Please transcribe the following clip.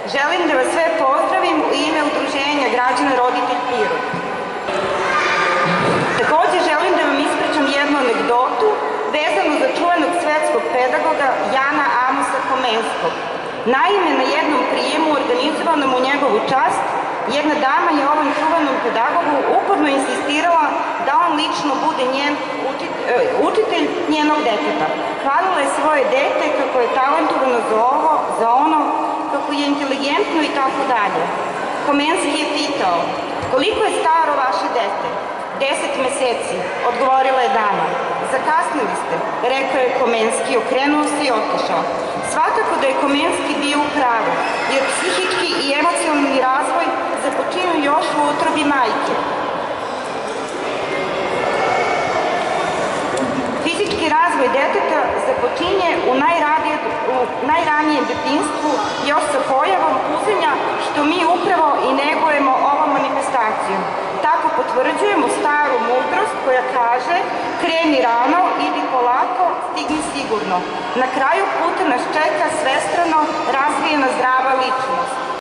Želim da vas sve pozdravim u ime Udruženja građana Roditelj Pirot. Takođe želim da vam ispričam jednu anegdotu vezanu za čuvenog svetskog pedagoga Jana Amosa Komenskog. Naime, na jednom prijemu organizovanom u njegovu čast, jedna dama je ovom čuvenom pedagogu uporno insistirala da on lično bude njen učitelj njenog deteta. Hvalila je svoje dete kako je talentovano za ovo, za ono, kako je inteligentno i tako dalje. Komenski je pitao, koliko je staro vaše dete? 10 meseci, odgovorila je dama. Zakasnili ste, rekao je Komenski, okrenuo se i otišao. Svakako da je Komenski bio u pravu, jer psihički i emocionalni razvoj započinju još u utrobi majke. Fizički razvoj deteta započinje u najranijem detinjstvu još sa pojavom puzenja, što mi upravo i negujemo ovom manifestacijom. Tako potvrđujemo staru mudrost koja kaže kreni rano, idi polako, stigni sigurno. Na kraju puta nas čeka svestrano razvijena zdrava ličnost.